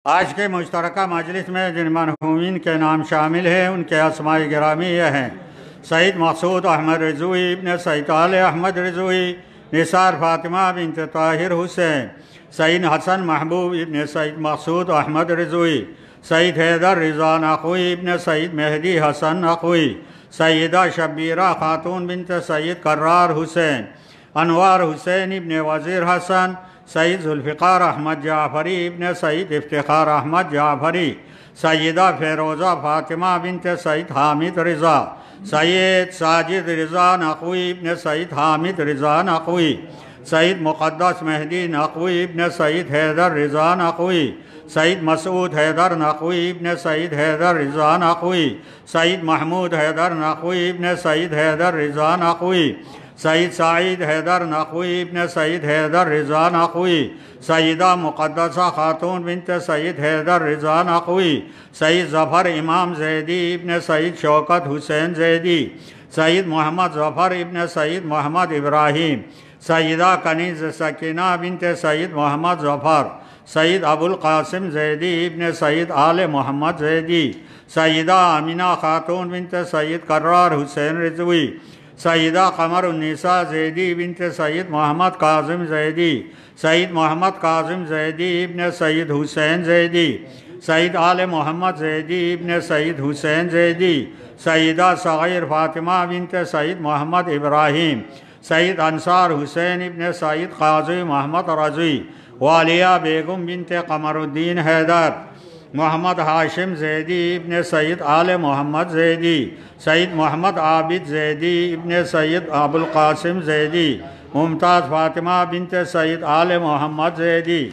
آج کے مشترکہ مجلس میں جن مرحومین کے نام شامل ہیں ان کے اسماء گرامی یہ ہیں: سید مقصود احمد رضوی ابن سید علی احمد رضوی، نثار فاطمہ بنت طاہر حسین، سید حسن محبوب ابن سید مقصود احمد رضوی، سید حیدر رضا نقوی ابن سید مہدی حسن نقوی، سیدہ شبیرہ خاتون بنت سید قرار حسین، انوار حسین ابن وزیر حسن، سید ذوالفقار احمد جعفری ابن سید افتخار احمد جعفری، سیدہ فیروزہ فاطمہ بنت سید حامد رضا، سید ساجد رضا نقوی ابن سید حامد رضا نقوی، سید مقدس مہدی نقوی ابن سید حیدر رضا نقوی، سید مسعود حیدر نقوی ابن سید حیدر رضا نقوی، سید محمود حیدر نقوی ابن سید حیدر رضا نقوی، سید سعید حیدر نقوی ابن سید حیدر رضا نقوی، سیدہ مقدسہ خاتون بنت سید حیدر رضا نقوی، سید ظفر امام زیدی ابن سید شوکت حسین زیدی، سید محمد ظفر ابن سید محمد ابراہیم، سیدہ کنیز سکینہ بنت سید محمد ظفر، سید ابو القاسم زیدی ابن سید آل محمد زیدی، سیدہ امینہ خاتون بنت سید قرار حسین رضوی، سیدہ قمر النساء زیدی بنت سید محمد کاظم زیدی، سید محمد کاظم زیدی ابن سید حسین زیدی، سید آل محمد زیدی ابن سید حسین زیدی، سیدہ صغیر فاطمہ بنت سید محمد ابراہیم، سید انصار حسین ابن سید قاضی محمد رضوی، والیہ بیگم بنت قمر الدین حیدر، محمد ہاشم زیدی ابن سید آل محمد زیدی، سید محمد عابد زیدی ابن سید ابو القاسم زیدی، ممتاز فاطمہ بنت سید آل محمد زیدی،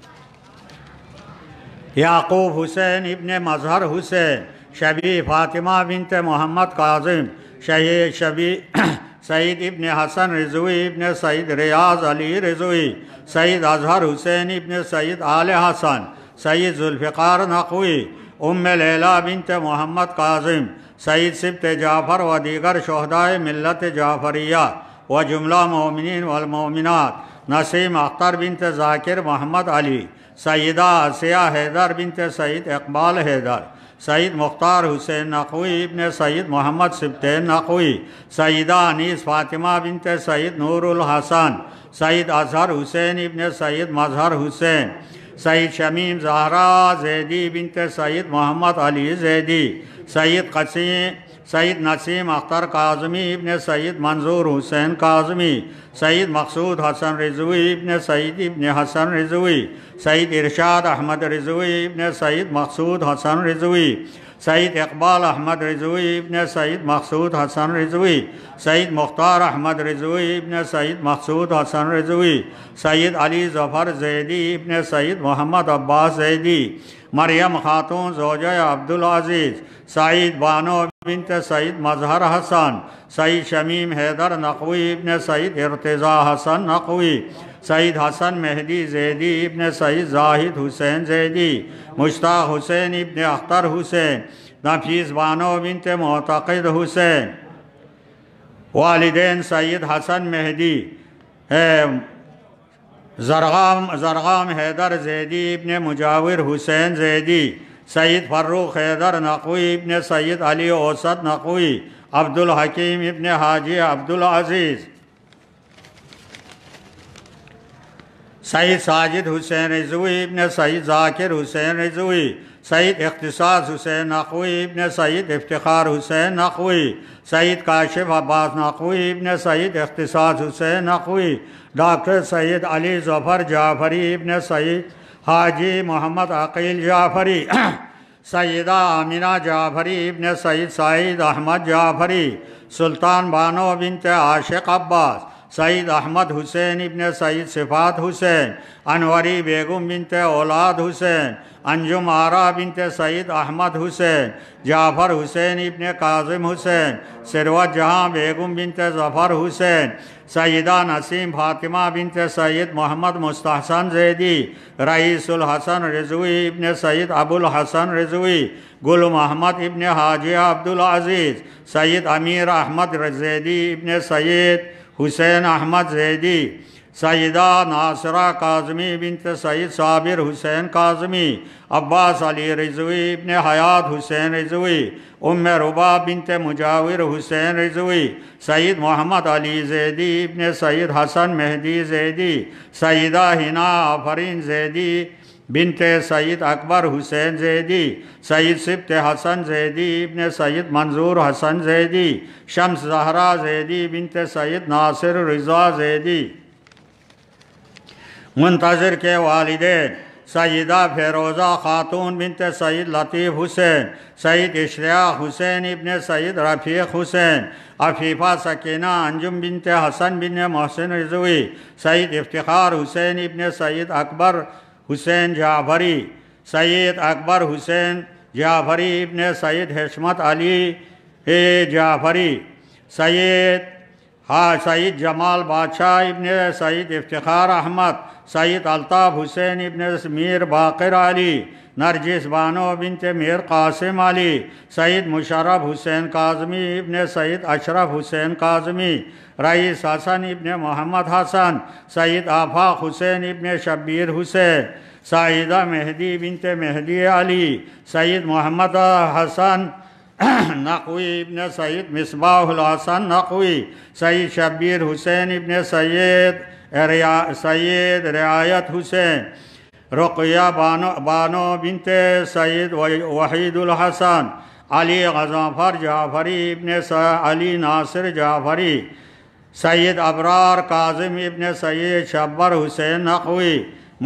یعقوب حسین ابن مظہر حسین، شبی فاطمہ بنت محمد کاظم، سید ابن حسن رضوی ابن سید ریاض علی رضوی، سید اظہر حسین ابن سید آل حسن، سید ذوالفقار نقوی، ام لیلہ بنت محمد کاظم، سید سبط جعفر و دیگر شہدائے ملت جعفریہ و جملہ مومنین والمومنات، نسیم اختر بنت ذاکر محمد علی، سیدہ عصیہ حیدر بنت سید اقبال حیدر، سید مختار حسین نقوی ابن سید محمد سبطین نقوی، سیدہ انیس فاطمہ بنت سید نور الحسن، سید اظہر حسین ابن سید مظہر حسین، سید شمیم زہرا زیدی بنت سید محمد علی زیدی، سید نسیم اختر کاظمی ابن سید منظور حسین کاظمی، سید مقصود حسن رضوی ابن سید ابن حسن رضوی، سید ارشاد احمد رضوی ابن سید مقصود حسن رضوی، سید اقبال احمد رضوی ابن سید مقصود حسن رضوی، سید مختار احمد رضوی ابن سید مقصود حسن رضوی، سید علی ظفر زیدی ابن سید محمد عباس زیدی، مریم خاتون زوجہ عبدالعزیز، سعید بانو بنت سید مظہر حسن، سید شمیم حیدر نقوی ابن سید ارتضا حسن نقوی، سید حسن مہدی زیدی ابن سید زاہد حسین زیدی، مشتاق حسین ابن اختر حسین، نفیس بانو بنت معتقد حسین، والدین سید حسن مہدی، زرغام حیدر زیدی ابن مجاور حسین زیدی، سید فروخ حیدر نقوی ابن سید علی اوسط نقوی، عبدالحکیم ابن حاجی عبدالعزیز، سید ساجد حسین رضوی ابن سید ذاکر حسین رضوی، سید اختصاص حسین نقوی ابن سید افتخار حسین نقوی، سید کاشف عباس نقوی ابن سید اختصاص حسین نقوی، ڈاکٹر سید علی ظفر جعفری ابن سید حاجی محمد عقیل جعفری، سیدہ آمینہ جعفری ابن سید سعید احمد جعفری، سلطان بانو بنت عاشق عباس، سید احمد حسین ابن سید صفات حسین، انوری بیگم بنت اولاد حسین، انجم آرا بنت سید احمد حسین، جعفر حسین ابن کاظم حسین، ثروت جہاں بیگم بنت ظفر حسین، سیدہ نسیم فاطمہ بنت سید محمد مستحسن زیدی، رئیس الحسن رضوی ابن سید ابو الحسن رضوی، گل محمد ابن حاجی عبدالعزیز، سید امیر احمد زیدی ابن سید حسین احمد زیدی، سیدہ ناصرہ کاظمی بنت سید صابر حسین کاظمی، عباس علی رضوی ابن حیات حسین رضوی، ام ربا بنت مجاور حسین رضوی، سید محمد علی زیدی ابن سید حسن مہدی زیدی، سیدہ ہنا آفرین زیدی بنت سید اکبر حسین زیدی، سید سبت حسن زیدی ابن سید منظور حسن زیدی، شمس زہرا زیدی بنت سید ناصر رضا زیدی۔ منتظر کے والدین سیدہ فیروزہ خاتون بنت سید لطیف حسین، سید اشتیاق حسین ابن سید رفیق حسین، عفیفہ سکینہ انجم بنت حسن بن محسن رضوی، سید افتخار حسین ابن سید اکبر حسین جعفری، سید اکبر حسین جعفری ابن سید حشمت علی جعفری، سید جمال بادشاہ ابن سید افتخار احمد، سید الطاف حسین ابن میر باقر علی، نرجس بانو بنت میر قاسم علی، سید مشرف حسین کاظمی ابن سید اشرف حسین کاظمی، رئیس حسن ابن محمد حسن، سید آفاق حسین ابن شبیر حسین، سیدہ مہدی بنت مہدی علی، سید محمد حسن نقوی ابن سید مصباح الحسن نقوی، سید شبیر حسین ابن سید رعایت حسین، رقیہ بانو بنت سید وحید الحسن، علی غضنفر جعفری ابن علی ناصر جعفری، سید ابرار کاظم ابن سید شبر حسین نقوی،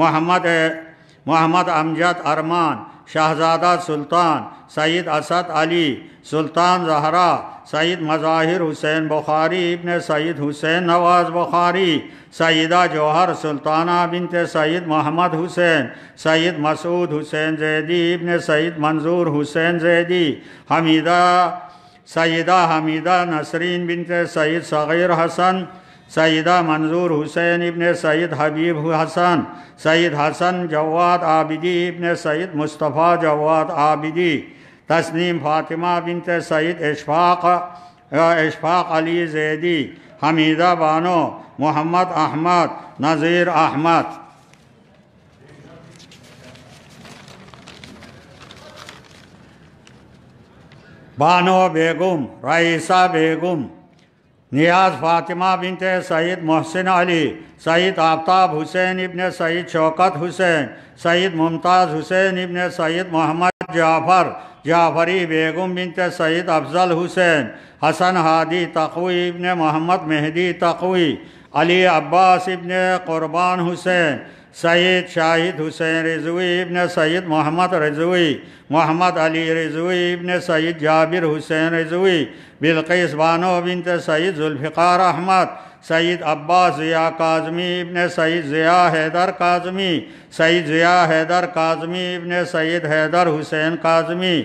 محمد امجد ارمان، شہزادہ سلطان، سید اسد علی، سلطان زہرا، سید مظاہر حسین بخاری ابن سید حسین نواز بخاری، سیدہ جوہر سلطانہ بنت سید محمد حسین، سید مسعود حسین زیدی ابن سید منظور حسین زیدی، سیدہ حمیدہ نسرین بنت سید صغیر حسن، سیدہ منظور حسین ابن سید حبیب حسن، سید حسن جواد عابدی ابن سید مصطفیٰ جواد عابدی، تسنیم فاطمہ بنت سید اشفاق علی زیدی، حمیدہ بانو، محمد احمد، نذیر احمد۔ بانو بیگم، رئیسہ بیگم، نیاز فاطمہ بنت سید محسن علی، سید آفتاب حسین ابن سید شوکت حسین، سید ممتاز حسین ابن سید محمد جعفر جعفری، بیگم بنت سید افضل حسین، حسن ہادی تقوی ابن محمد مہدی تقوی، علی عباس ابن قربان حسین، سید شاہد حسین رضوی ابن سید محمد رضوی، محمد علی رضوی ابن سید جابر حسین رضوی، بلقیس بانو بنت سید ذوالفقار احمد، سید عباس ضیاء کاظمی ابن سید ضیاء حیدر کاظمی، سید ضیاء حیدر کاظمی ابن سید حیدر حسین کاظمی،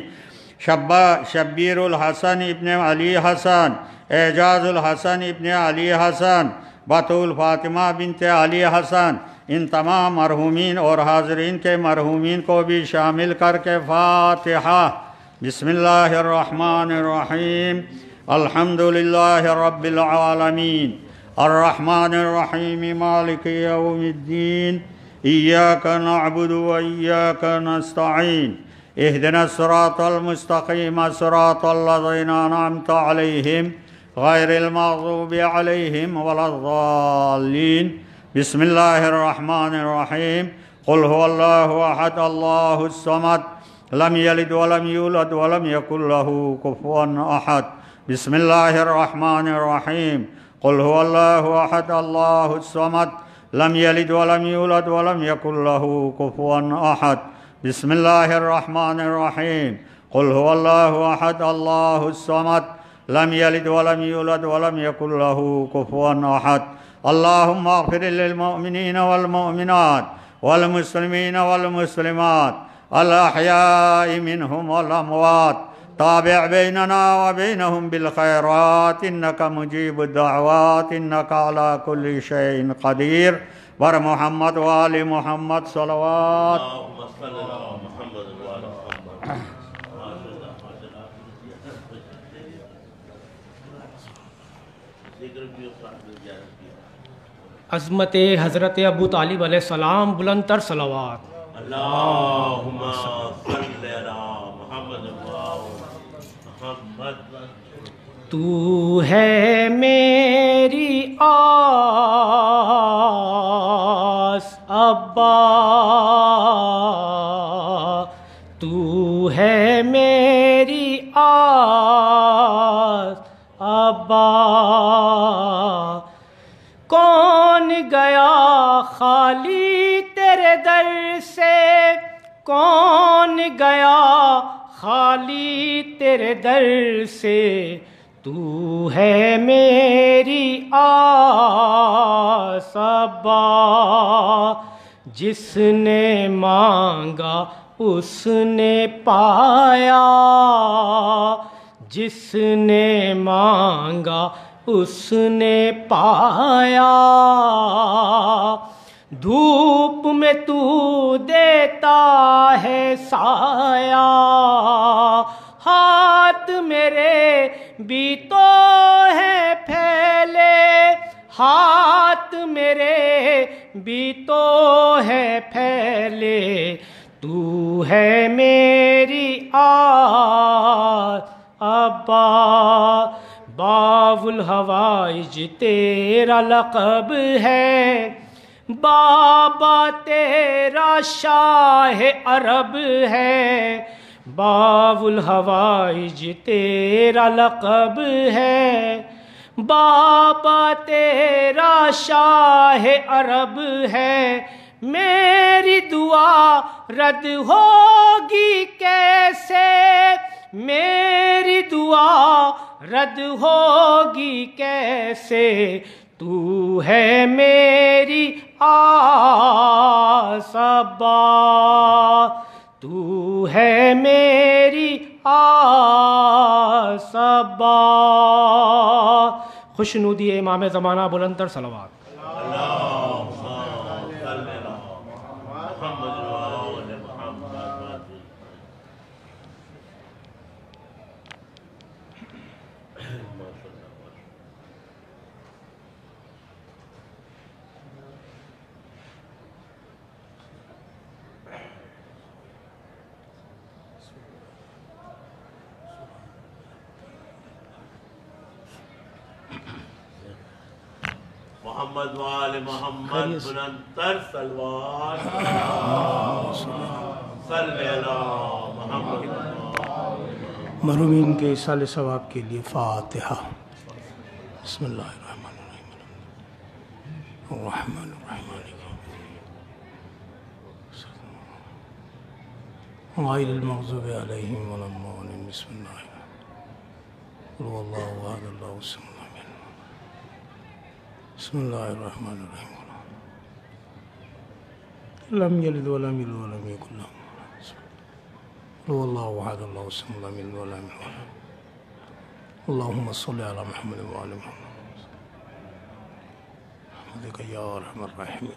شبیر الحسن ابن علی حسن، اعجاز الحسن ابن علی حسن، بطول فاطمہ بنت علی حسن۔ ان تمام مرحومین اور حاضرین کے مرحومین کو بھی شامل کر کے فاتحہ۔ بسم اللہ الرحمن الرحیم، الحمدللہ رب العالمین، الرحمن الرحیم، مالک یوم الدین، ایاک نعبد و ایاک نستعین، اہدنا الصراط المستقیم، صراط الذین انعمت علیہم غیر المغضوب علیہم ولا الضالین۔ بسم اللہ الرحمن الرحیم، قل هو اللہ احد اللہ الصمد، لم یلد ولم یولد ولم یکن له کفوا احد۔ بسم اللہ الرحمن الرحیم، قل هو اللہ احد اللہ الصمد، لم یلد ولم یولد ولم یکن له کفوا احد۔ بسم اللہ الرحمن الرحیم، قل هو اللہ احد اللہ الصمد، لم یلد ولم یولد ولم یکن له کفوا احد۔ اللہم اغفر للمؤمنین والمؤمنات والمسلمین والمسلمات الاحیاء منہم والاموات، تابع بیننا وبینہم بالخیرات انکا مجیب الدعوات انکا علی کل شیء قدیر۔ بر محمد وآل محمد صلوات۔ عظمت حضرت ابو طالب علیہ السلام بلند تر صلوات۔ اللہم صلی علی محمد محمد۔ تو ہے میری آس ابا، تو ہے میری آس ابا، کون گیا خالی تیرے در سے، کون گیا خالی تیرے در سے، تو ہے میری آس ابا، جس نے مانگا اس نے پایا، جس نے مانگا اس نے پایا، دھوپ میں تو دیتا ہے سایہ، ہاتھ میرے بھی تو ہیں پھیلے، ہاتھ میرے بھی تو ہے پھیلے، تو ہے میری آس ابا، باب الحوائج تیرا لقب ہے، بابا تیرا شاہ عرب ہے، باب الحوائج تیرا لقب ہے، بابا تیرا شاہ عرب ہے، میری دعا رد ہوگی کیسے، میری دعا رد ہوگی کیسے، تو ہے میری آس ابا، تو ہے میری آس ابا۔ خوشنودی امام زمانہ بلند تر صلوات۔ محمد وآل محمد بلند تر صلوات۔ صلی علی محمد۔ مرحومین کے ایصال ثواب کے لیے فاتحہ۔ بسم اللہ الرحمن الرحیم الرحمن الرحیم غیر المغضوب علیہم ولا الضالین۔ بسم اللہ قل هو اللہ احد اللہ الصمد بسم اللہ الرحمن الرحیم لم یلد ولم یولد ولم یکن له قل هو اللہ احد اللہ الصمد لم یلد ولم یولد اللہم صلی علی محمد وعلی محمد رحمتک یا ارحم الراحمین۔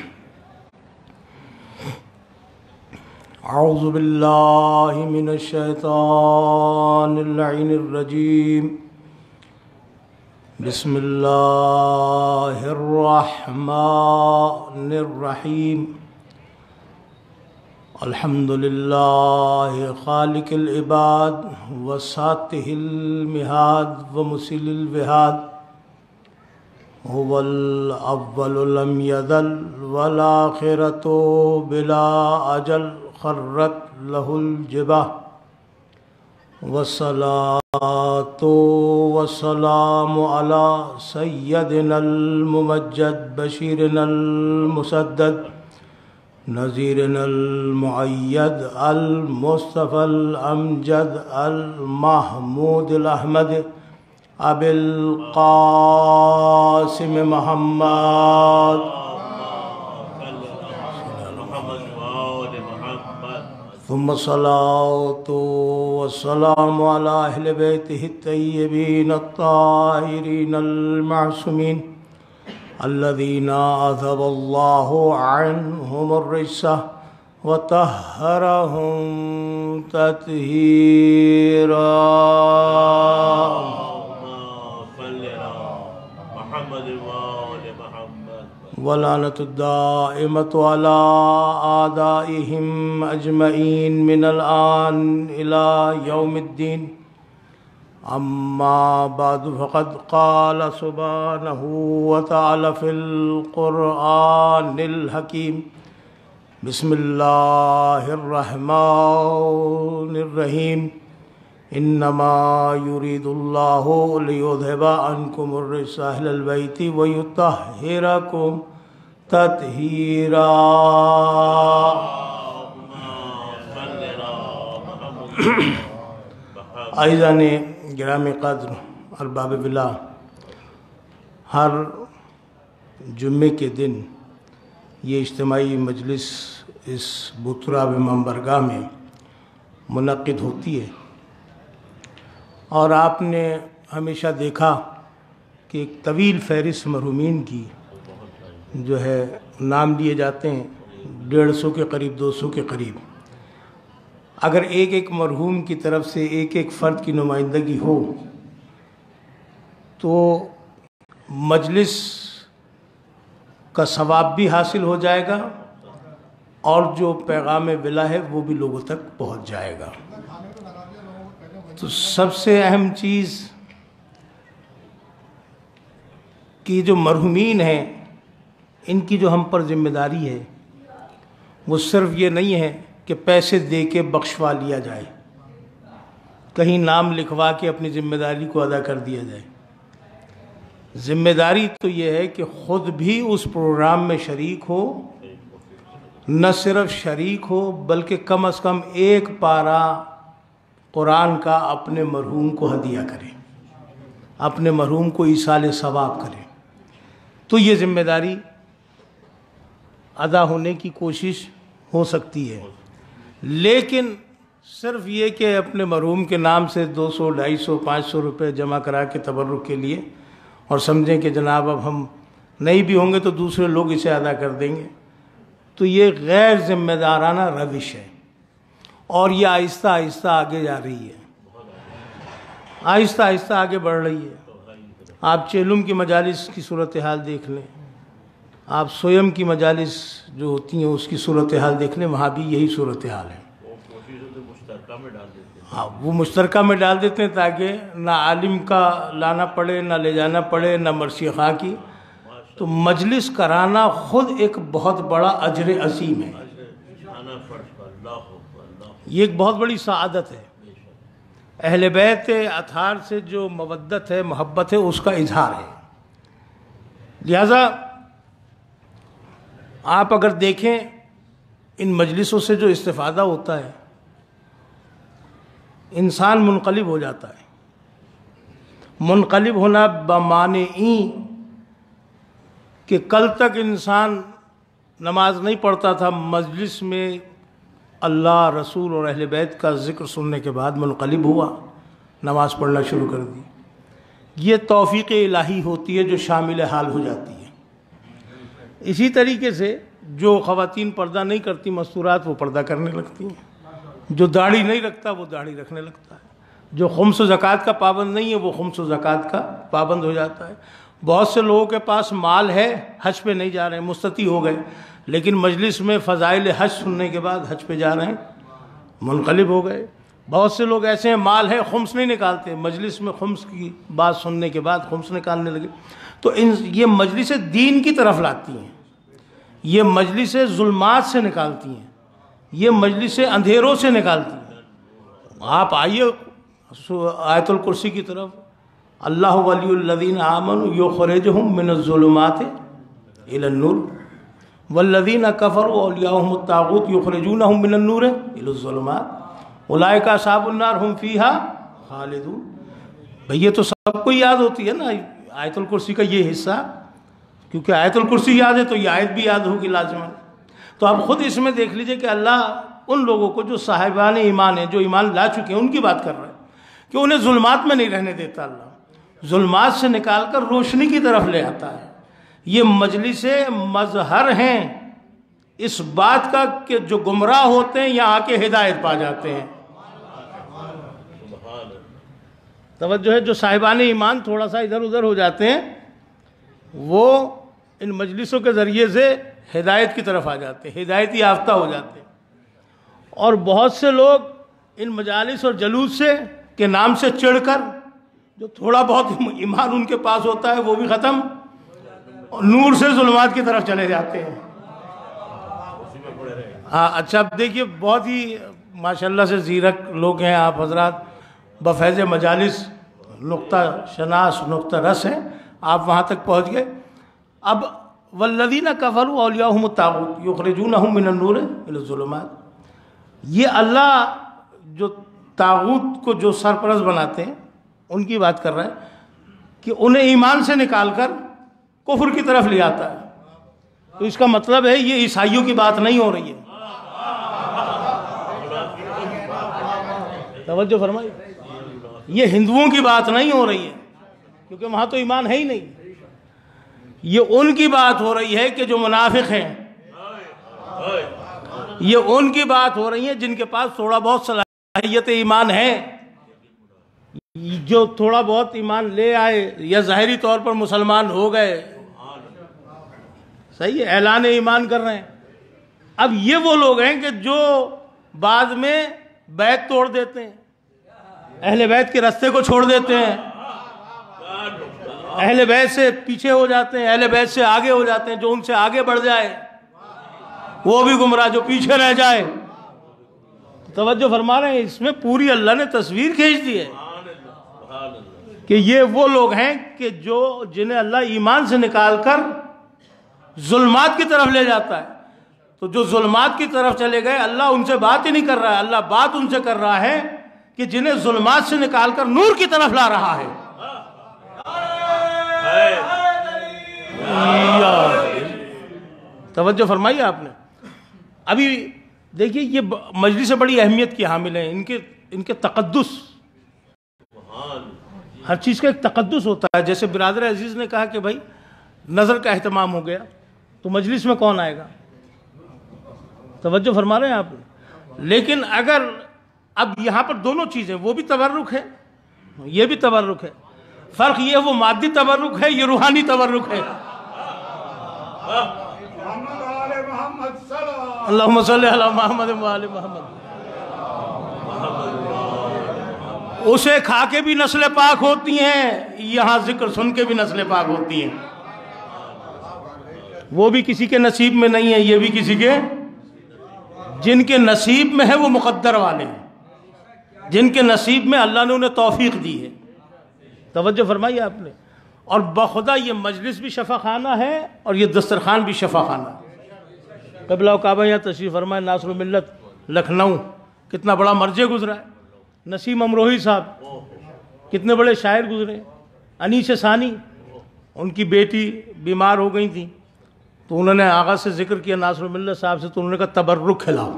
اعوذ باللہ من الشیطان اللعین الرجیم، بسم اللہ الرحمن الرحیم، الحمدللہ خالق العباد وساتہ المہاد ومسل الوہاد، هو الاول لم یذل والآخرۃ بلا اجل خرت لہ الجبہ، والصلاة والسلام على سيدنا الممجد بشيرنا المسدد نذيرنا المؤيد المصطفى الأمجد المحمود الأحمد أبي القاسم محمد ثم الصلاة والسلام على أهل بيته الطيبين الطاهرين المعصومين الذين أذهب الله عنهم الرجس وطهرهم تطهيرا۔ محمد وآل محمد ولعنة الدائمة على أعدائهم أجمعين من الآن إلى يوم الدين. أما بعد فقد قال سبحانه وتعالى في القرآن الحكيم: بسم الله الرحمن الرحيم. انما يريد الله ليذهب عنكم الرجس اهل البيت ويطهركم تطهيرا. عزیزان گرامی قدر ارباب باللہ، ہر جمعے کے دن یہ اجتماعی مجلس اس بوتراب منبرگاہ میں منعقد ہوتی ہے، اور آپ نے ہمیشہ دیکھا کہ ایک طویل فہرست مرحومین کی جو ہے نام لیے جاتے ہیں، 150 کے قریب، 200 کے قریب. اگر ایک ایک مرحوم کی طرف سے ایک ایک فرد کی نمائندگی ہو تو مجلس کا ثواب بھی حاصل ہو جائے گا، اور جو پیغام ولا ہے وہ بھی لوگوں تک پہنچ جائے گا. تو سب سے اہم چیز کہ جو مرحومین ہیں ان کی جو ہم پر ذمہ داری ہے وہ صرف یہ نہیں ہے کہ پیسے دے کے بخشوا لیا جائے، کہیں نام لکھوا کے اپنی ذمہ داری کو ادا کر دیا جائے. ذمہ داری تو یہ ہے کہ خود بھی اس پروگرام میں شریک ہو، نہ صرف شریک ہو بلکہ کم از کم ایک پارہ قرآن کا اپنے مرحوم کو ہدیہ کرے، اپنے مرحوم کو ایصال ثواب کرے. تو یہ ذمہ داری ادا ہونے کی کوشش ہو سکتی ہے. لیکن صرف یہ کہ اپنے مرحوم کے نام سے 200، 250، 500 روپے جمع کرا کے تبرک کے لیے اور سمجھیں کہ جناب اب ہم نہیں بھی ہوں گے تو دوسرے لوگ اسے ادا کر دیں گے، تو یہ غیر ذمہ دارانہ روش ہے، اور یہ آہستہ آہستہ آگے جا رہی ہے، آہستہ آہستہ آگے بڑھ رہی ہے. آپ چیلم کی مجالس کی صورتحال دیکھ لیں، آپ سویم کی مجالس جو ہوتی ہیں اس کی صورتحال دیکھ لیں، وہاں بھی یہی صورتحال ہے. ہاں، وہ مشترکہ میں ڈال دیتے ہیں تاکہ نہ عالم کا لانا پڑے، نہ لے جانا پڑے، نہ مرثیہ خواہ کی. تو مجلس کرانا خود ایک بہت بڑا اجر عظیم ہے، یہ ایک بہت بڑی سعادت ہے. اہل بیت اطہار سے جو مودت ہے، محبت ہے، اس کا اظہار ہے. لہذا آپ اگر دیکھیں ان مجلسوں سے جو استفادہ ہوتا ہے، انسان منقلب ہو جاتا ہے. منقلب ہونا بمعنی کہ کل تک انسان نماز نہیں پڑھتا تھا، مجلس میں اللہ، رسول اور اہل بیت کا ذکر سننے کے بعد منقلب ہوا، نماز پڑھنا شروع کر دی. یہ توفیق الہی ہوتی ہے جو شامل حال ہو جاتی ہے. اسی طریقے سے جو خواتین پردہ نہیں کرتی مستورات، وہ پردہ کرنے لگتی ہیں. جو داڑھی نہیں رکھتا وہ داڑھی رکھنے لگتا ہے. جو خمس و زکوٰۃ کا پابند نہیں ہے وہ خمس و زکوٰۃ کا پابند ہو جاتا ہے. بہت سے لوگوں کے پاس مال ہے، حج پہ نہیں جا رہے ہیں، مستطیع ہو گئے، لیکن مجلس میں فضائل حج سننے کے بعد حج پہ جا رہے ہیں، منقلب ہو گئے. بہت سے لوگ ایسے ہیں مال ہے، خمس نہیں نکالتے، مجلس میں خمس کی بات سننے کے بعد خمس نکالنے لگے. تو یہ مجلس دین کی طرف لاتی ہیں، یہ مجلس ظلمات سے نکالتی ہیں، یہ مجلس اندھیروں سے نکالتی ہیں. آپ آئیے آیت الکرسی کی طرف، اللہ ولی الذین آمنوا یخرجہم من الظلمات الی النور والذین کفروا اولیاؤہم الطاغوت یخرجونہم من النور الی الظلمات اولئک اصحاب النار ہم فیہا خالدون. بھئی یہ تو سب کو یاد ہوتی ہے نا آیت الکرسی کا یہ حصہ، کیونکہ آیت الکرسی یاد ہے تو یہ آیت بھی یاد ہوگی لازماً. تو آپ خود اس میں دیکھ لیجئے کہ اللہ ان لوگوں کو جو صاحبان ایمان ہیں، جو ایمان لا چکے ہیں، ان کی بات کر رہا ہے کہ انہیں ظلمات میں نہیں رہنے دیتا. اللہ ظلمات سے نکال کر روشنی کی طرف لے آتا ہے. یہ مجلس مظہر ہیں اس بات کا کہ جو گمراہ ہوتے ہیں یہاں آ کے ہدایت پا جاتے ہیں. توجہ ہے، جو صاحبان ایمان تھوڑا سا ادھر ادھر ہو جاتے ہیں وہ ان مجلسوں کے ذریعے سے ہدایت کی طرف آ جاتے ہیں، ہدایت یافتہ ہو جاتے ہیں. اور بہت سے لوگ ان مجالس اور جلوس سے کے نام سے چڑھ کر جو تھوڑا بہت ایمان ان کے پاس ہوتا ہے وہ بھی ختم، اور نور سے ظلمات کی طرف چلے جاتے ہیں. ہاں اچھا، اب دیکھیے بہت ہی ماشاءاللہ سے زیرک لوگ ہیں آپ حضرات، بفیض مجالس نقطہ شناس نقطہ رس ہیں، آپ وہاں تک پہنچ گئے. اب والذین کفروا اولیاءہم الطاغوت یخرجونہم من النور الی الظلمات، یہ اللہ جو طاغوت کو جو سرپرست بناتے ہیں ان کی بات کر رہا ہے کہ انہیں ایمان سے نکال کر کفر کی طرف لے آتا ہے. تو اس کا مطلب ہے یہ عیسائیوں کی بات نہیں ہو رہی ہے. توجہ فرمائیے، یہ ہندوؤں کی بات نہیں ہو رہی ہے کیونکہ وہاں تو ایمان ہے ہی نہیں. یہ ان کی بات ہو رہی ہے کہ جو منافق ہیں، یہ ان کی بات ہو رہی ہے جن کے پاس تھوڑا بہت صلاحیت ایمان ہے، جو تھوڑا بہت ایمان لے آئے یا ظاہری طور پر مسلمان ہو گئے، صحیح ہے، اعلان ایمان کر رہے ہیں. اب یہ وہ لوگ ہیں کہ جو بعد میں بیعت توڑ دیتے ہیں، اہل بیت کے راستے کو چھوڑ دیتے ہیں، اہل بیت سے پیچھے ہو جاتے ہیں، اہل بیت سے آگے ہو جاتے ہیں. جو ان سے آگے بڑھ جائے وہ بھی گمراہ، جو پیچھے رہ جائے. توجہ فرما رہے ہیں، اس میں پوری اللہ نے تصویر کھینچ دی ہے کہ یہ وہ لوگ ہیں کہ جنہیں اللہ ایمان سے نکال کر ظلمات کی طرف لے جاتا ہے. تو جو ظلمات کی طرف چلے گئے، اللہ ان سے بات ہی نہیں کر رہا ہے، اللہ بات ان سے کر رہا ہے کہ جنہیں ظلمات سے نکال کر نور کی طرف لا رہا ہے. توجہ فرمائی آپ نے. ابھی دیکھیے یہ مجلس بڑی اہمیت کی حامل ہیں، ان کے تقدس، ہر چیز کا ایک تقدس ہوتا ہے. جیسے برادر عزیز نے کہا کہ بھائی نظر کا اہتمام ہو گیا تو مجلس میں کون آئے گا؟ توجہ فرما رہے ہیں آپ. لیکن اگر اب یہاں پر دونوں چیزیں، وہ بھی تبرک ہے، یہ بھی تبرک ہے. فرق یہ ہے وہ مادی تبرک ہے، یہ روحانی تبرک ہے. اللہم صلی علی محمد و آل محمد. اسے کھا کے بھی نسلیں پاک ہوتی ہیں، یہاں ذکر سن کے بھی نسلیں پاک ہوتی ہیں. وہ بھی کسی کے نصیب میں نہیں ہے، یہ بھی کسی کے، جن کے نصیب میں ہے وہ مقدر والے ہیں، جن کے نصیب میں اللہ نے انہیں توفیق دی ہے. توجہ فرمائی آپ نے. اور بخدا یہ مجلس بھی شفا خانہ ہے اور یہ دسترخوان بھی شفا خانہ ہے. قبلہ و کعبہ یہاں تشریف فرمائے، ناصر الملت لکھنؤ، کتنا بڑا مرجع گزرا ہے. نسیم امروہی صاحب کتنے بڑے شاعر گزرے. انیس ثانی، ان کی بیٹی بیمار ہو گئی تھی تو انہوں نے آغا سے ذکر کیا ناصر الملت صاحب سے، تو انہوں نے کہا تبرک کھلاؤ،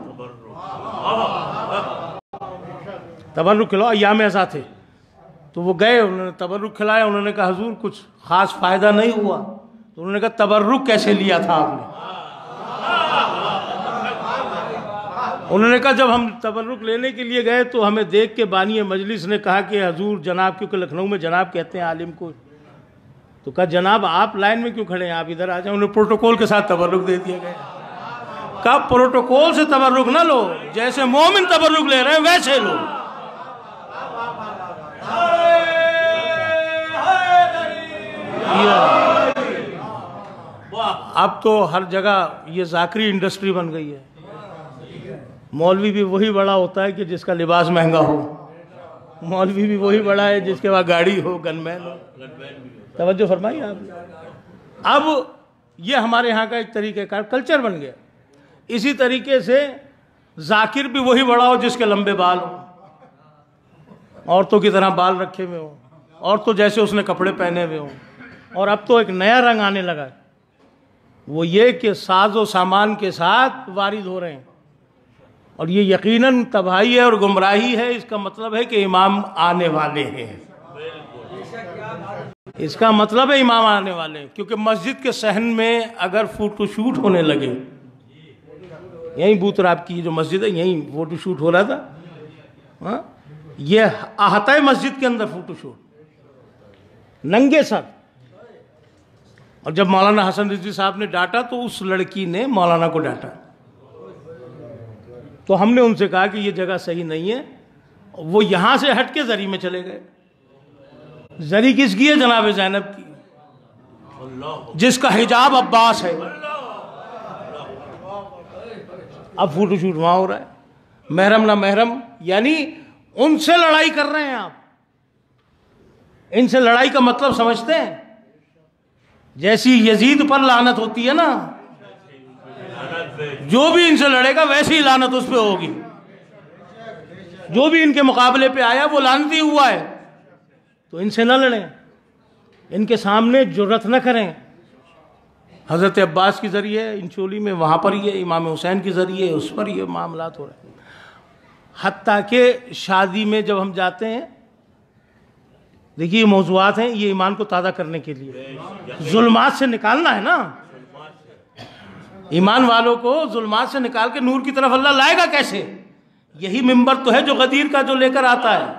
تبرک کھلاؤ. ایام ازاں تھے تو وہ گئے، انہوں نے تبرک کھلایا. انہوں نے کہا حضور کچھ خاص فائدہ نہیں ہوا. تو انہوں نے کہا تبرک کیسے لیا تھا آپ نے؟ انہوں نے کہا جب ہم تبرک لینے کے لیے گئے تو ہمیں دیکھ کے بانی مجلس نے کہا کہ حضور جناب، کیونکہ لکھنؤ میں جناب کہتے ہیں عالم کو، تو کہا جناب آپ لائن میں کیوں کھڑے ہیں، آپ ادھر آ جائیں. انہیں پروٹوکول کے ساتھ تبرک دے دیا گیا. کہا پروٹوکول سے تبرک نہ لو، جیسے مومن تبرک لے رہے ہیں ویسے لو. اب تو ہر جگہ یہ ذاکری انڈسٹری بن گئی ہے. مولوی بھی وہی بڑا ہوتا ہے کہ جس کا لباس مہنگا ہو، مولوی بھی وہی بڑا ہے جس کے پاس گاڑی ہو، گن مین ہو. توجہ فرمائیے آپ. اب یہ ہمارے یہاں کا ایک طریقہ کار کلچر بن گیا. اسی طریقے سے ذاکر بھی وہی بڑا ہو جس کے لمبے بال ہو، عورتوں کی طرح بال رکھے ہوئے ہوں، عورتوں جیسے اس نے کپڑے پہنے ہوئے ہوں. اور اب تو ایک نیا رنگ آنے لگا ہے، وہ یہ کہ ساز و سامان کے ساتھ وارد ہو رہے ہیں. اور یہ یقیناً تباہی ہے اور گمراہی ہے. اس کا مطلب ہے کہ امام آنے والے ہیں، اس کا مطلب ہے امام آنے والے ہیں. کیونکہ مسجد کے صحن میں اگر فوٹو شوٹ ہونے لگے، یہیں بوتراب کی جو مسجد ہے یہیں فوٹو شوٹ ہو رہا تھا، یہ احاطہ مسجد کے اندر فوٹو شوٹ، ننگے سر. اور جب مولانا حسن رضوی صاحب نے ڈانٹا تو اس لڑکی نے مولانا کو ڈانٹا. تو ہم نے ان سے کہا کہ یہ جگہ صحیح نہیں ہے. وہ یہاں سے ہٹ کے زری میں چلے گئے. زری کس کی ہے؟ جناب زینب کی، جس کا حجاب عباس ہے. اب فوٹو شوٹ وہاں ہو رہا ہے. محرم نہ محرم، یعنی ان سے لڑائی کر رہے ہیں آپ. ان سے لڑائی کا مطلب سمجھتے ہیں؟ جیسی یزید پر لعنت ہوتی ہے نا، جو بھی ان سے لڑے گا ویسی ہی لعنت اس پہ ہوگی. جو بھی ان کے مقابلے پہ آیا وہ لعنتی ہوا ہے. تو ان سے نہ لڑیں، ان کے سامنے جرأت نہ کریں. حضرت عباس کے ذریعے انچولی میں وہاں پر یہ امام حسین کے ذریعے اس پر یہ معاملات ہو رہے ہیں. حتیٰ کہ شادی میں جب ہم جاتے ہیں، دیکھیے یہ موضوعات ہیں، یہ ایمان کو تازہ کرنے کے لیے، ظلمات سے نکالنا ہے نا. ایمان والوں کو ظلمات سے نکال کے نور کی طرف اللہ لائے گا کیسے؟ یہی ممبر تو ہے جو غدیر کا جو لے کر آتا ہے.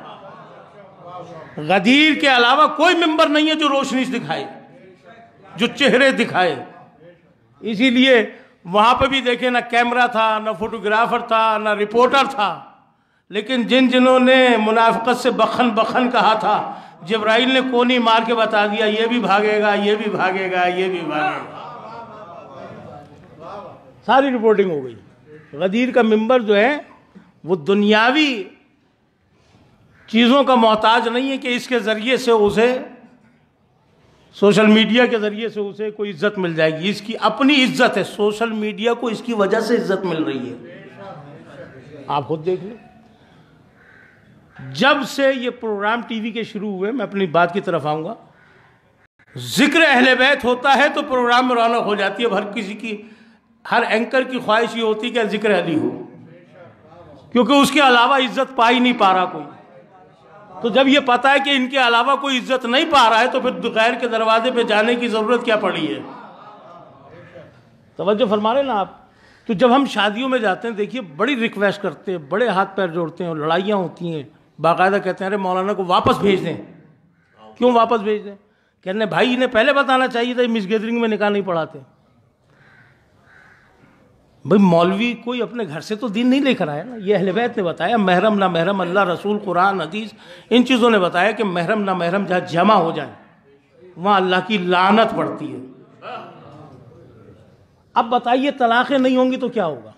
غدیر کے علاوہ کوئی ممبر نہیں ہے جو روشنی دکھائے، جو چہرے دکھائے. اسی لیے وہاں پہ بھی دیکھیں، نہ کیمرہ تھا، نہ فوٹوگرافر تھا، نہ رپورٹر تھا. لیکن جنہوں نے منافقت سے بخن بخن کہا تھا، جبرائیل نے کونی مار کے بتا دیا یہ بھی بھاگے گا، یہ بھی بھاگے گا، یہ بھی بھاگے گا. ساری رپورٹنگ ہو گئی. غدیر کا ممبر جو ہے وہ دنیاوی چیزوں کا محتاج نہیں ہے کہ اس کے ذریعے سے اسے، سوشل میڈیا کے ذریعے سے اسے کوئی عزت مل جائے گی. اس کی اپنی عزت ہے. سوشل میڈیا کو اس کی وجہ سے عزت مل رہی ہے. آپ خود دیکھ لیں. جب سے یہ پروگرام ٹی وی کے شروع ہوئے، میں اپنی بات کی طرف آؤں گا، ذکر اہل بیت ہوتا ہے تو پروگرام میں رونق ہو جاتی ہے. ہر کسی کی، ہر اینکر کی خواہش یہ ہوتی ہے کہ ذکر علی ہو، کیونکہ اس کے علاوہ عزت پا ہی نہیں پا رہا کوئی. تو جب یہ پتا ہے کہ ان کے علاوہ کوئی عزت نہیں پا رہا ہے تو پھر غیر کے دروازے پہ جانے کی ضرورت کیا پڑی ہے؟ توجہ فرما رہے نا آپ. تو جب ہم شادیوں میں جاتے ہیں، دیکھیے بڑی ریکویسٹ کرتے ہیں، بڑے ہاتھ پیر جوڑتے ہیں، اور لڑائیاں ہوتی ہیں. باقاعدہ کہتے ہیں ارے مولانا کو واپس بھیج دیں. کیوں واپس بھیج دیں؟ کہنے بھائی انہیں پہلے بتانا چاہیے تھا، مس گیدرنگ میں نکاح نہیں پڑھاتے. بھائی مولوی کوئی اپنے گھر سے تو دین نہیں لے کر آیا نا. یہ اہل بیت نے بتایا. محرم نہ محرم، اللہ رسول قرآن حدیث ان چیزوں نے بتایا کہ محرم نہ محرم جہاں جمع ہو جائے وہاں اللہ کی لعنت پڑتی ہے. اب بتائیے طلاقیں نہیں ہوں گی تو کیا ہوگا؟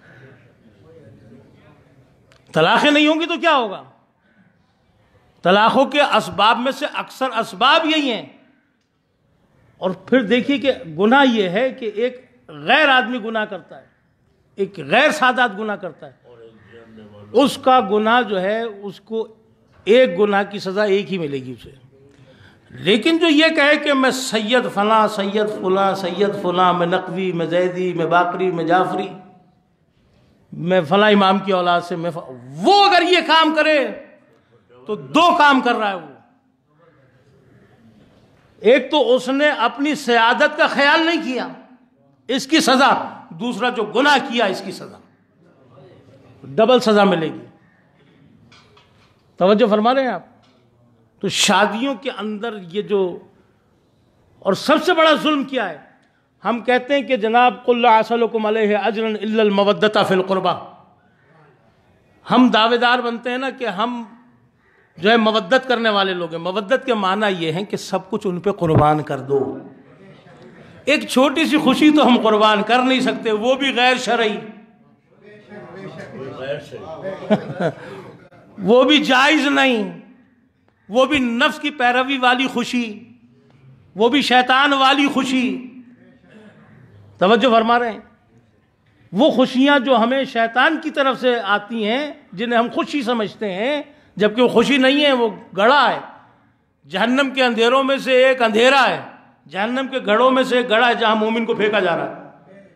طلاقیں نہیں ہوں گی تو کیا ہوگا؟ طلاقوں کے اسباب میں سے اکثر اسباب یہی ہیں. اور پھر دیکھیے کہ گناہ یہ ہے کہ ایک غیر آدمی گناہ کرتا ہے، ایک غیر سادات گناہ کرتا ہے، اس کا گناہ جو ہے اس کو ایک گناہ کی سزا ایک ہی ملے گی اسے. لیکن جو یہ کہے کہ میں سید فلاں، سید فلاں، سید فلاں، میں نقوی، میں زیدی، میں باقری، میں جعفری، میں فلاں امام کی اولاد سے، وہ اگر یہ کام کرے تو دو کام کر رہا ہے وہ. ایک تو اس نے اپنی سیادت کا خیال نہیں کیا، اس کی سزا. دوسرا جو گناہ کیا اس کی سزا، ڈبل سزا ملے گی. توجہ فرما رہے ہیں آپ. تو شادیوں کے اندر یہ جو، اور سب سے بڑا ظلم کیا ہے؟ ہم کہتے ہیں کہ جناب قل لا اسألکم علیہ اجرا الا المودۃ فی القربہ. ہم دعوے دار بنتے ہیں نا کہ ہم جو ہے مودت کرنے والے لوگ ہیں. مودت کے معنی یہ ہے کہ سب کچھ ان پہ قربان کر دو. ایک چھوٹی سی خوشی تو ہم قربان کر نہیں سکتے، وہ بھی غیر شرعی، وہ بھی جائز نہیں، وہ بھی نفس کی پیروی والی خوشی، وہ بھی شیطان والی خوشی. توجہ فرما رہے ہیں. وہ خوشیاں جو ہمیں شیطان کی طرف سے آتی ہیں، جنہیں ہم خوشی سمجھتے ہیں، جبکہ وہ خوشی نہیں ہے، وہ گڑھا ہے. جہنم کے اندھیروں میں سے ایک اندھیرا ہے، جہنم کے گڑھوں میں سے ایک گڑھا ہے جہاں مومن کو پھینکا جا رہا ہے.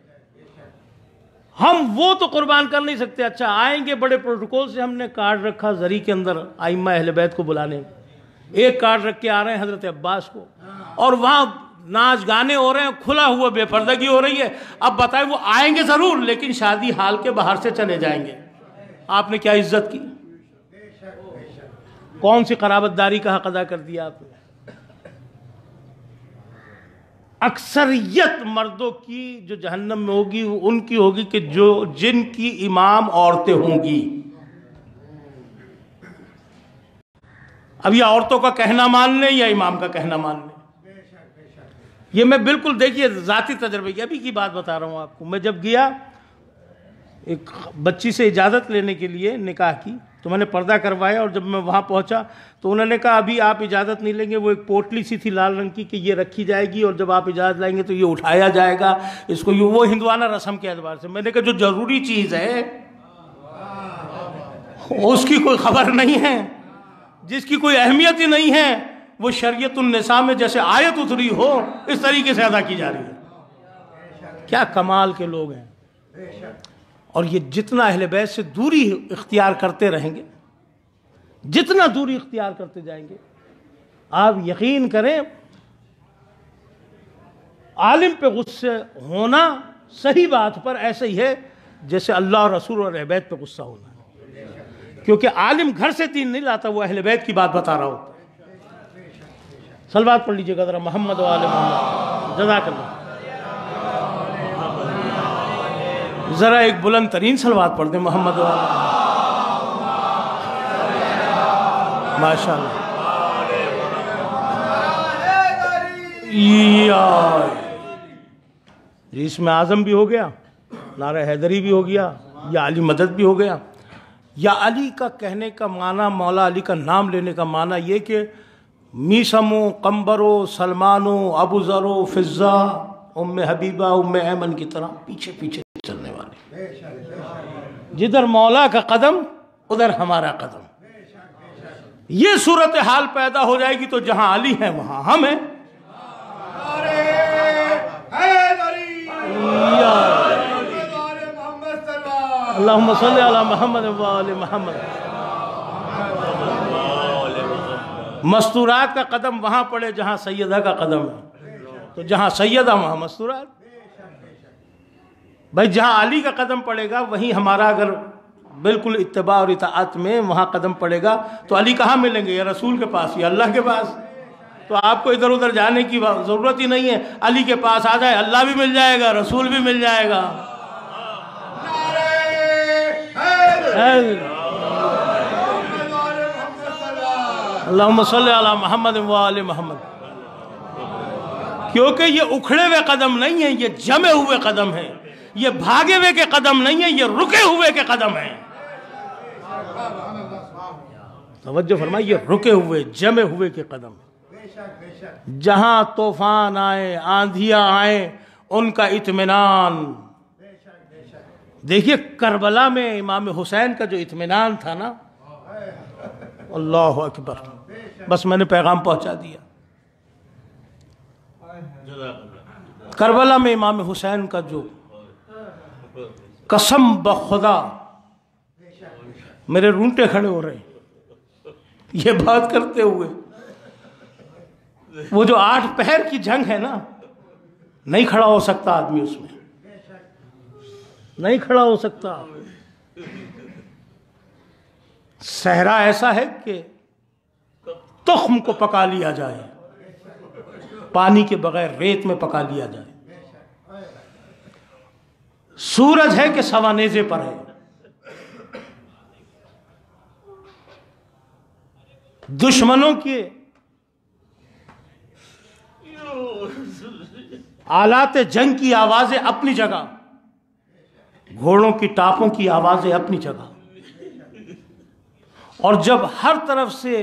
ہم وہ تو قربان کر نہیں سکتے. اچھا آئیں گے بڑے پروٹوکول سے، ہم نے کارڈ رکھا زری کے اندر ائمہ اہل بیت کو بلانے. ایک کارڈ رکھ کے آ رہے ہیں حضرت عباس کو، اور وہاں ناچ گانے ہو رہے ہیں، کھلا ہوا بے پردگی ہو رہی ہے. اب بتائیں وہ آئیں گے ضرور، لیکن شادی حال کے باہر سے چلے جائیں گے. آپ نے کیا عزت کی؟ کون سی قرابت داری کا حق ادا کر دیا آپ نے؟ اکثریت مردوں کی جو جہنم میں ہوگی وہ ان کی ہوگی کہ جن کی امام عورتیں ہوں گی. اب یہ عورتوں کا کہنا مان لیں یا امام کا کہنا مان لیں. یہ میں بالکل دیکھیے ذاتی تجربے کی ابھی کی بات بتا رہا ہوں آپ کو. میں جب گیا ایک بچی سے اجازت لینے کے لیے نکاح کی تو میں نے پردہ کروایا، اور جب میں وہاں پہنچا تو انہوں نے کہا ابھی آپ اجازت نہیں لیں گے. وہ ایک پوٹلی سی تھی لال رنگ کی کہ یہ رکھی جائے گی اور جب آپ اجازت لائیں گے تو یہ اٹھایا جائے گا. اس کو وہ ہندوانہ رسم کے اعتبار سے. میں نے کہا جو ضروری چیز ہے اس کی کوئی خبر نہیں ہے، جس کی کوئی اہمیت ہی نہیں ہے، وہ شریعت النساء میں جیسے آیت اتری ہو اس طریقے سے ادا کی جا رہی ہے. کیا کمال کے لوگ ہیں. اور یہ جتنا اہل بیت سے دوری اختیار کرتے رہیں گے، جتنا دوری اختیار کرتے جائیں گے، آپ یقین کریں عالم پہ غصے ہونا صحیح بات پر ایسے ہی ہے جیسے اللہ رسول اور اہل بیت پہ غصہ ہونا ہے. کیونکہ عالم گھر سے دین نہیں لاتا، وہ اہل بیت کی بات بتا رہا ہوتا. صلوات پڑھ لیجئے گا ذرا محمد و آل محمد. جزاک اللہ. ذرا ایک بلند ترین صلوات پڑھ دیں محمد و آل محمد. ماشاء اللہ. اس میں اعظم بھی ہو گیا، نعرہ حیدری بھی ہو گیا، یا علی مدد بھی ہو گیا. یا علی کا کہنے کا معنی، مولا علی کا نام لینے کا معنی یہ کہ میسمو، قمبرو، سلمانو، ابو ذرو، فضہ، ام حبیبہ، ام ایمن کی طرح پیچھے پیچھے چلنے والے. جدھر مولا کا قدم ادھر ہمارا قدم. یہ صورتحال پیدا ہو جائے گی تو جہاں علی ہیں وہاں ہم ہیں. اللہم صلی علی محمد و آل محمد. مستورات کا قدم وہاں پڑے جہاں سیدہ کا قدم ہے، تو جہاں سیدہ وہاں مستورات. بھائی جہاں علی کا قدم پڑے گا وہیں ہمارا اگر بالکل اتباع اور اطاعت میں وہاں قدم پڑے گا تو علی کہاں ملیں گے؟ یا رسول کے پاس یا اللہ کے پاس. تو آپ کو ادھر ادھر جانے کی ضرورت ہی نہیں ہے. علی کے پاس آ جائے، اللہ بھی مل جائے گا، رسول بھی مل جائے گا. اللہم صلی علی محمد و آل محمد. کیونکہ یہ اکھڑے ہوئے قدم نہیں ہیں، یہ جمے ہوئے قدم ہیں. یہ بھاگے ہوئے کے قدم نہیں ہیں، یہ رکے ہوئے کے قدم ہیں. توجہ فرمائیے، یہ رکے ہوئے جمے ہوئے کے قدم. جہاں طوفان آئے، آندھیاں آئیں، ان کا اطمینان. دیکھیے کربلا میں امام حسین کا جو اطمینان تھا نا، اللہ اکبر. بس میں نے پیغام پہنچا دیا. کربلا میں امام حسین کا جو قسم بخدا، میرے رونٹے کھڑے ہو رہے ہیں یہ بات کرتے ہوئے. وہ جو 8 پہر کی جنگ ہے نا، نہیں کھڑا ہو سکتا آدمی اس میں، نہیں کھڑا ہو سکتا. صحرا ایسا ہے کہ تخم کو پکا لیا جائے، پانی کے بغیر ریت میں پکا لیا جائے. سورج ہے کہ سوانیزے پر ہے. دشمنوں کے آلات جنگ کی آوازیں اپنی جگہ، گھوڑوں کی ٹاپوں کی آوازیں اپنی جگہ. اور جب ہر طرف سے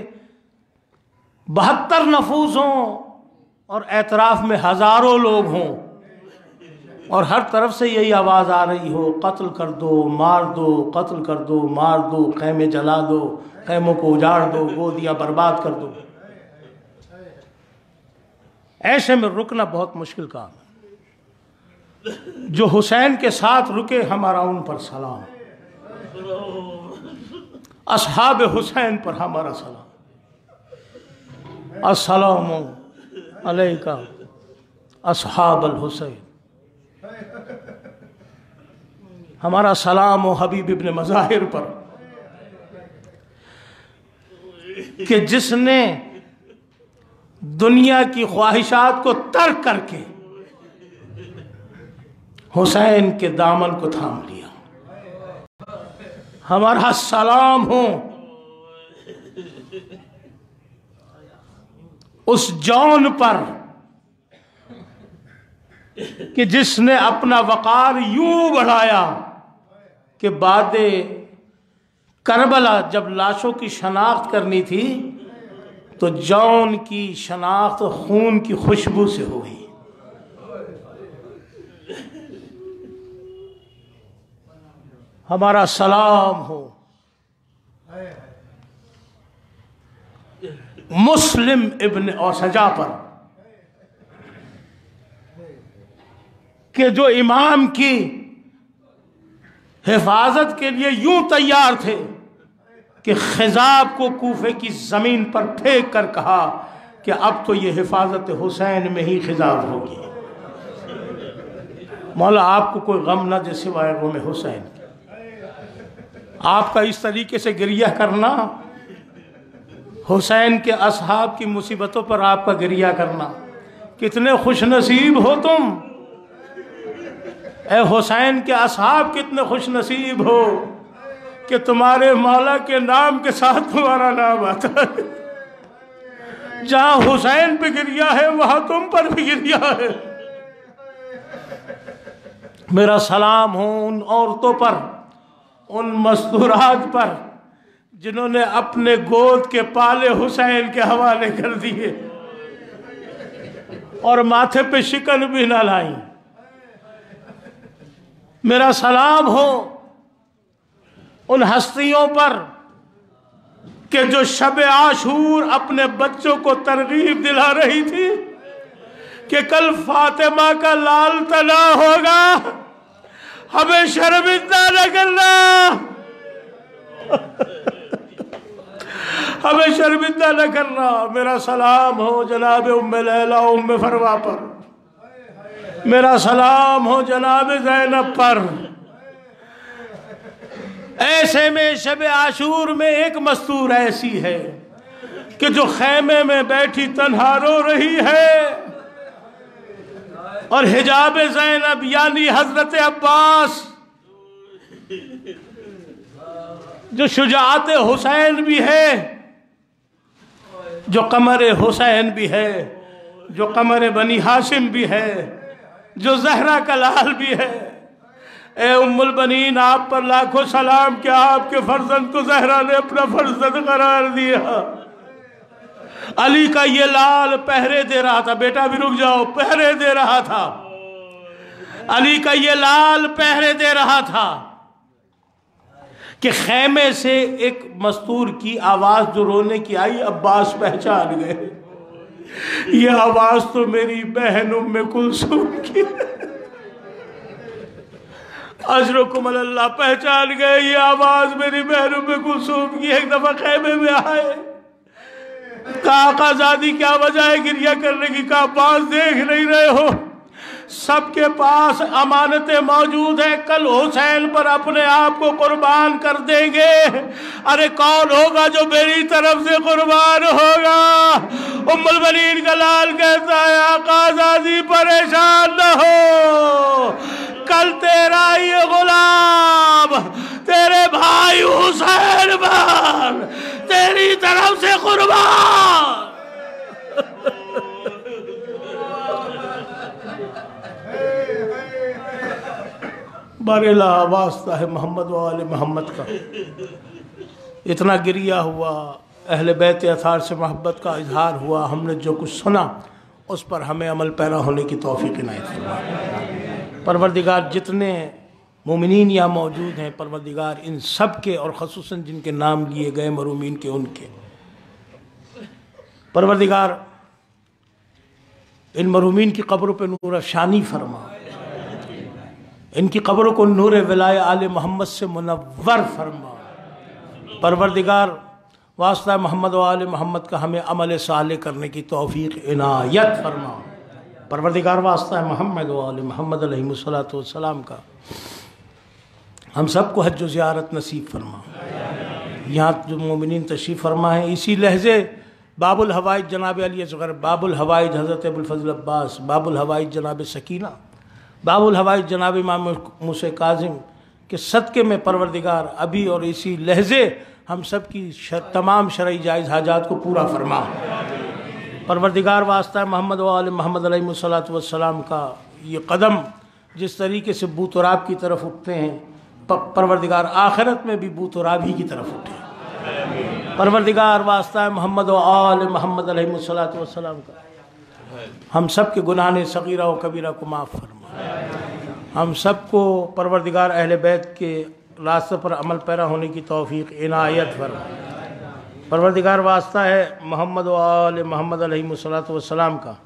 72 نفوذ ہوں اور اعتراف میں ہزاروں لوگ ہوں اور ہر طرف سے یہی آواز آ رہی ہو، قتل کر دو، مار دو، قتل کر دو، مار دو، خیمے جلا دو، خیموں کو اجاڑ دو، گودیاں برباد کر دو، ایسے میں رکنا بہت مشکل کام ہے. جو حسین کے ساتھ رکے، ہمارا ان پر سلام. اصحاب حسین پر ہمارا سلام. السلام علیکم اصحاب الحسین. ہمارا سلام و حبیب ابن مظاہر پر کہ جس نے دنیا کی خواہشات کو ترک کر کے حسین کے دامن کو تھام لیا. ہمارا سلام ہو اس جون پر کہ جس نے اپنا وقار یوں بڑھایا کہ بعد کربلا جب لاشوں کی شناخت کرنی تھی تو جون کی شناخت خون کی خوشبو سے ہوئی. ہمارا سلام ہو مسلم ابن اوسجا پر کہ جو امام کی حفاظت کے لیے یوں تیار تھے کہ خضاب کو کوفے کی زمین پر پھینک کر کہا کہ اب تو یہ حفاظت حسین میں ہی خضاب ہوگی. مولا آپ کو کوئی غم نہ دے سوائے غم حسین. آپ کا اس طریقے سے گریہ کرنا، حسین کے اصحاب کی مصیبتوں پر آپ کا گریہ کرنا، کتنے خوش نصیب ہو تم. اے حسین کے اصحاب کتنے خوش نصیب ہو کہ تمہارے مولا کے نام کے ساتھ تمہارا نام آتا ہے. جہاں حسین پہ گریہ ہے وہاں تم پر بھی گریہ ہے. میرا سلام ہو ان عورتوں پر، ان مستورات پر جنہوں نے اپنے گود کے پالے حسین کے حوالے کر دیے اور ماتھے پہ شکن بھی نہ لائیں. میرا سلام ہو ان ہستیوں پر کہ جو شب عاشور اپنے بچوں کو ترغیب دلا رہی تھی کہ کل فاطمہ کا لال تنا ہوگا، ہمیں شرمندہ نہ کرنا، ہمیں شرمندہ نہ کرنا. میرا سلام ہو جناب ام لیلہ ام فروا پر، میرا سلام ہو جناب زینب پر. ایسے میں شب عاشور میں ایک مستور ایسی ہے کہ جو خیمے میں بیٹھی تنہا رو رہی ہے اور حجاب زینب یعنی حضرت عباس جو شجاعت حسین بھی ہے، جو قمر حسین بھی ہے، جو قمر بنی ہاشم بھی ہے، جو زہرا کا لال بھی ہے. اے ام البنین آپ پر لاکھوں سلام کہ آپ کے فرزند کو زہرا نے اپنا فرزند قرار دیا. علی کا یہ لال پہرے دے رہا تھا، بیٹا بھی رک جاؤ، پہرے دے رہا تھا. علی کا یہ لال پہرے دے رہا تھا کہ خیمے سے ایک مستور کی آواز جو رونے کی آئی، عباس پہچان گئے، یہ آواز تو میری بہن ام کلثوم کی. اجرکم اللہ، پہچان گئے یہ آواز میری بہن ام کلثوم کی. ایک دفعہ خیمے میں آئے، کہا آقا زادی کیا وجہ ہے گریہ کرنے کی؟ کہا عباس دیکھ نہیں رہے ہو سب کے پاس امانتیں موجود ہیں، کل حسین پر اپنے آپ کو قربان کر دیں گے. ارے کون ہوگا جو میری طرف سے قربان ہوگا؟ ام البنین کا لال کہتا ہے آقا زادی پریشان نہ ہو، کل تیرا یہ غلام تیرے بھائی حسین پر تیری طرف سے قربان. بارلا واسطہ ہے محمد و آل محمد کا. اتنا گریہ ہوا، اہل بیت اطہار سے محبت کا اظہار ہوا. ہم نے جو کچھ سنا اس پر ہمیں عمل پیرا ہونے کی توفیق عنایت فرما. پروردگار جتنے مومنین یہاں موجود ہیں، پروردگار ان سب کے اور خصوصاً جن کے نام لیے گئے مرومین کے، ان کے پروردگار ان مرومین کی قبروں پہ نور افشانی فرما، ان کی قبروں کو نور ولایہ آل محمد سے منور فرما. پروردگار واسطہ محمد و آل محمد کا ہمیں عمل صالح کرنے کی توفیق عنایت فرما. پروردگار واسطہ محمد و آل محمد علیہ السلام کا ہم سب کو حج و زیارت نصیب فرما. یہاں جو مومنین تشریف فرما ہے، اسی لحظے باب الحوائج جناب علی اصغر، باب الحوائج حضرت ابوالفضل عباس، باب الحوائج جناب سکینہ، باب الحوائج جناب امام موسیٰ کاظم کے صدقے میں پروردگار ابھی اور اسی لحظے ہم سب کی تمام شرعی جائز حاجات کو پورا فرما۔ پروردگار واسطہ محمد و آل محمد علیہ الصلوۃ والسلام کا یہ قدم جس طریقے سے بو تراب کی طرف اٹھتے ہیں، پروردگار آخرت میں بھی بو تراب ہی کی طرف اٹھے۔ پروردگار واسطہ محمد و آل محمد علیہ الصلوۃ والسلام کا ہم سب کے گناہ صغیرہ و کبیرہ کو معاف فرما۔ ہم سب کو پروردگار اہل بیت کے راستے پر عمل پیرا ہونے کی توفیق عنایت فرما۔ پروردگار واسطہ ہے محمد و آل محمد علیہ الصلوۃ والسلام کا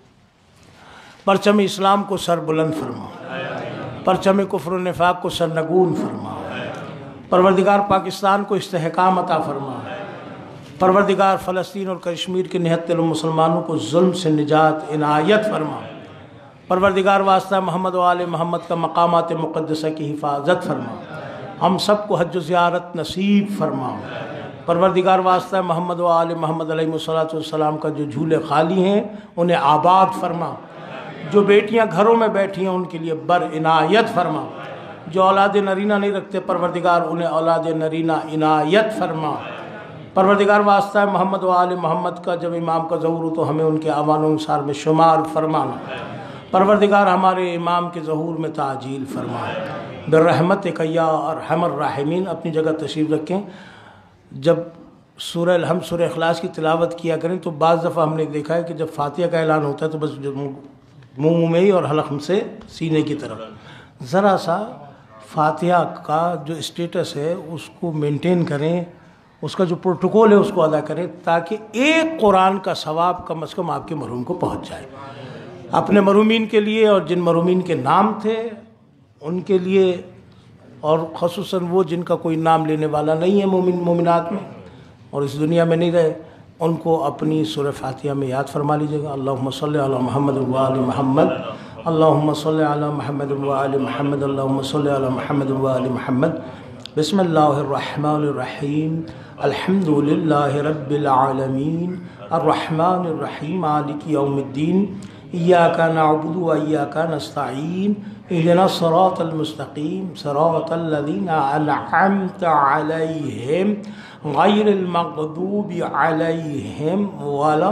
پرچم اسلام کو سر بلند فرما، پرچم کفر و نفاق کو سرنگون فرما۔ پروردگار پاکستان کو استحکام عطا فرما۔ پروردگار فلسطین اور کشمیر کے نہتے مسلمانوں کو ظلم سے نجات عنایت فرما۔ پروردگار واسطہ محمد و آل محمد کا مقامات مقدسہ کی حفاظت فرما۔ ہم سب کو حج و زیارت نصیب فرما۔ پروردگار واسطہ محمد و آل محمد علیہ الصلوۃ والسلام کا جو جھولے خالی ہیں انہیں آباد فرما۔ جو بیٹیاں گھروں میں بیٹھی ہیں ان کے لیے بر عنایت فرما۔ جو اولاد نرینہ نہیں رکھتے پروردگار انہیں اولاد نرینہ عنایت فرما۔ پروردگار واسطہ محمد و آل محمد کا جب امام کا ظہور ہو تو ہمیں ان کے اعمال و انصار میں شمار فرمانا۔ پروردگار ہمارے امام کے ظہور میں تعجیل فرما۔ برحمتک یا ارحم الراحمین۔ اپنی جگہ تشریف رکھیں۔ جب سورہ الحمد سورہ اخلاص کی تلاوت کیا کریں تو بعض دفعہ ہم نے دیکھا ہے کہ جب فاتحہ کا اعلان ہوتا ہے تو بس منہ میں ہی اور حلق سے سینے کی طرف ذرا سا فاتحہ کا جو اسٹیٹس ہے اس کو مینٹین کریں، اس کا جو پروٹوکول ہے اس کو ادا کریں تاکہ ایک قرآن کا ثواب کم از کم آپ کے مرحوم کو پہنچ جائے۔ اپنے مرحومین کے لیے اور جن مرحومین کے نام تھے ان کے لیے، اور خصوصاً وہ جن کا کوئی نام لینے والا نہیں ہے مومن مومنات میں اور اس دنیا میں نہیں رہے، ان کو اپنی سورہ فاتحہ میں یاد فرما لیجیے گا۔ اللہم صلی علی محمد و آل محمد، اللہم صلی علی محمد و آل محمد، اللہم صلی علی محمد و آل محمد۔ بسم اللہ الرحمن الرحیم، الحمد للہ رب العالمین، الرحمن الرحیم، مالک یوم الدین، ایاک نعبد و ایاک نستعین، اہدنا الصراط المستقیم، صراط الذین انعمت علیہم غیر المغضوب علیہم ولا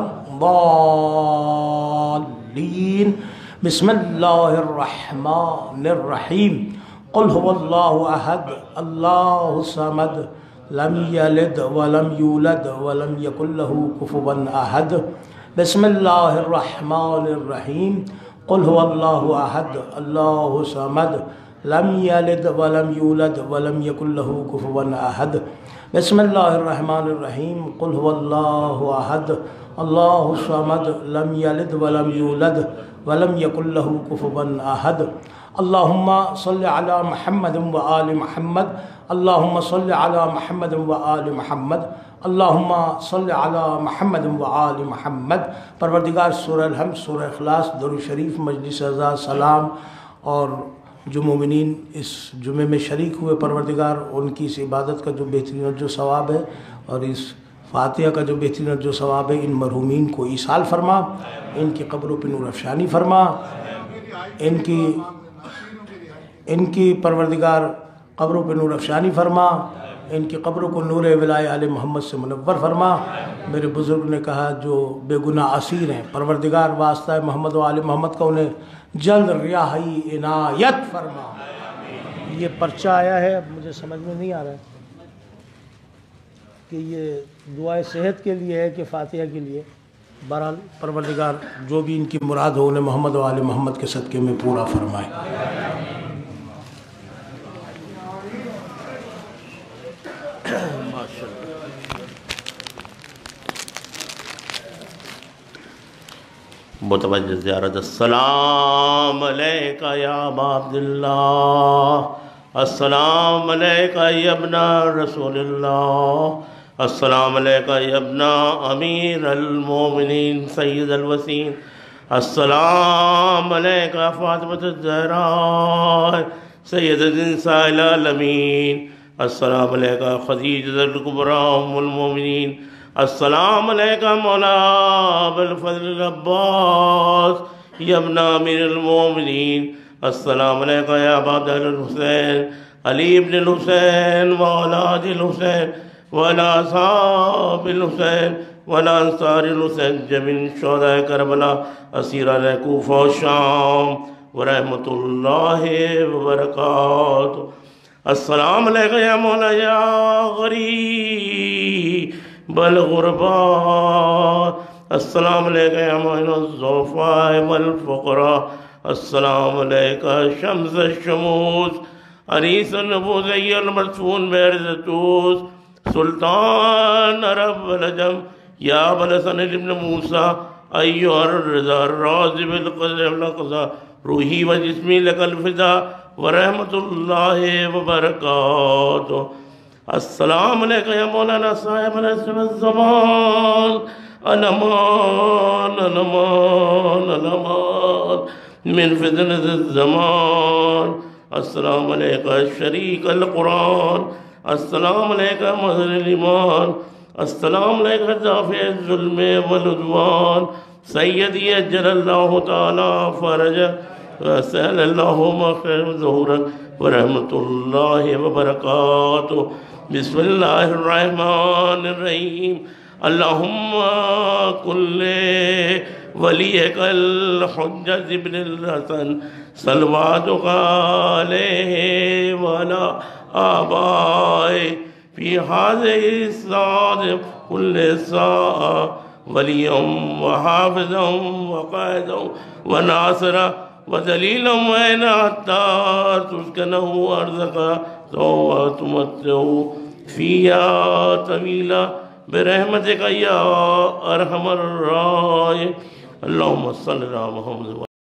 الضالین۔ بسم اللہ الرحمن الرحیم، قل هو اللہ احد اللہ الصمد لم یلد ولم یولد ولم یکن له کفوا احد۔ بسم اللہ الرحمن الرحیم، قل هو اللہ احد اللہ الصمد لم یلد ولم یولد ولم یکن له کفوا احد۔ بسم اللہ الرحمن الرحیم، قل هو اللہ احد اللہ الصمد لم یلد ولم یولد ولم یکن له کفوا احد۔ اللہم صلی علی محمد و آل محمد، اللہم صلی علی محمد و آل محمد، اللہم صلی علی محمد و آل محمد۔ پروردگار سورہ الحمد، سورہ اخلاص، درود شریف، مجلس اعزاز، سلام، اور جو مومنین اس جمعے میں شریک ہوئے پروردگار ان کی اس عبادت کا جو بہترین جو ثواب ہے اور اس فاتحہ کا جو بہترین جو ثواب ہے ان مرحومین کو ایصال فرما، ان کی قبروں پہ نور افشانی فرما، ان کی پروردگار قبروں پہ نور افشانی فرما، ان کی قبروں کو نور ولایہ آل محمد سے منور فرما۔ میرے بزرگ نے کہا جو بے گناہ اسیر ہیں پروردگار واسطہ محمد و آل محمد کا انہیں جلد رہائی عنایت فرما۔ یہ پرچہ آیا ہے، اب مجھے سمجھ میں نہیں آ رہا ہے کہ یہ دعائے صحت کے لیے ہے کہ فاتحہ کے لیے۔ بہرحال پروردگار جو بھی ان کی مراد ہو انہیں محمد و آل محمد کے صدقے میں پورا فرمائے۔ متوجہ زیارت۔ السلام علیکہ یا ابا عبداللہ، السلام علیکہ یا ابن رسول اللہ، السلام علیکہ یا ابن امیر المومنین سید الوسیم، السلام علیکہ فاطمۃ الزہراء سیدۃ نساء العالمین، السلام علیکہ خدیجۃ الکبریٰ ام المومنین، السلام علیکہ مولا ابوالفضل العباس یا ابن امیر المومنین، السلام علیکم یا ابا الحسین علی ابن الحسین واولاد الحسین وعلی اصحاب الحسین وعلی انصار الحسین جميع شہداء کربلا اسیران کوفہ و شام ورحمۃ اللہ وبرکاتہ. السلام علیکم یا مولا یا غریب الغرباء. السلام علیکم یا معین الضعفاء والفقراء. السلام علیکم شمس الشموس عریس النبوذی المرسون بہرزتوس سلطان عرب والعجم یا بلسن ابن موسیٰ ایوہ الرضا الراضی بالقدر والقضاء روحی و جسمی لک الفضاء ورحمت اللہ وبرکاتہ. السلام علیکم یا مولانا صاحب الاسم الزمان الامان الامان الامان من فتنة الزمان. السلام علیکم شریک القرآن. السلام علیکم مظہر الایمان. السلام علیکم دافع الظلم والعدوان. سیدی اجل اللہ تعالی فرجہ وسہل اللہ مخرج ظہورا ورحمت اللہ وبرکاتہ. بسم اللہ الرحمن الرحیم. اللہم کل ولیک الحجۃ ابن الحسن صلواتک علیہ وعلی آبائہ فی هذه الساعة كل ساعة وليا وحافظا وقائدا وناصرا ودليلا وعينا حتى تسكنه أرزقا سوف تمتعه فيها طويلا برحمتك يا أرحم الراحمين. اللهم صل على محمد.